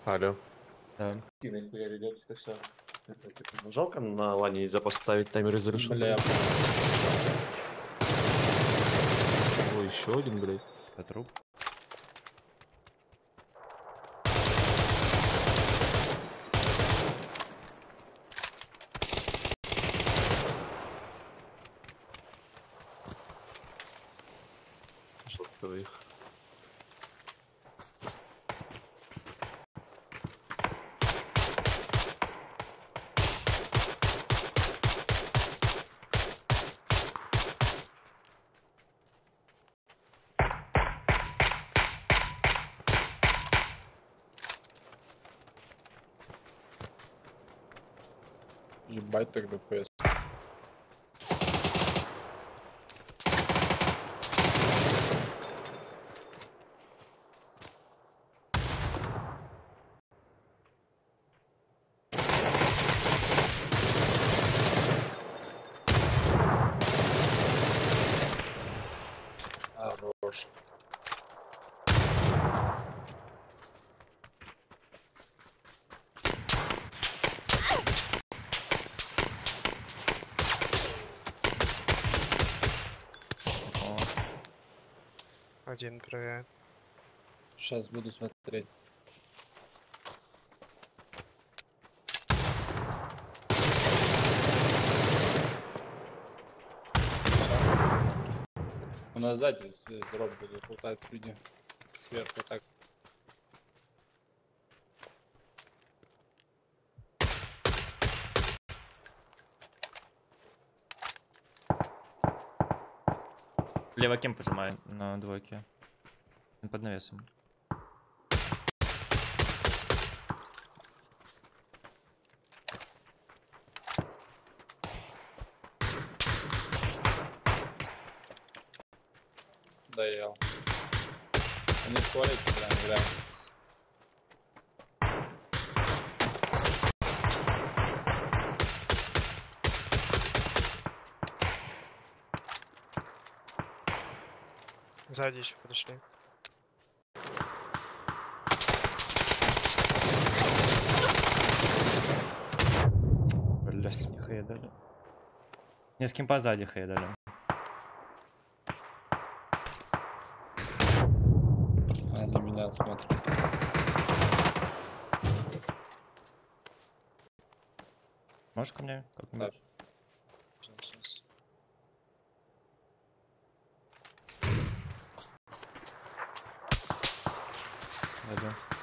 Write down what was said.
Алло. Да. Жалко на лане нельзя поставить таймер resolution. Бля. Ой, еще один, блядь. Это труп. Жалко их. Ебать так ДПС. Хорош. Один проверяет. Сейчас буду смотреть. У нас сзади дроп будут лутать люди. Сверху так. Лево кем пожимает на двойке. Под навесом. Доел. Они в туалете прям играют. Сзади еще подошли. Блять, мне хая дали. Не с кем позади хая дали. Она на меня смотрит. Можешь ко мне как-нибудь? Сейчас. Пойду.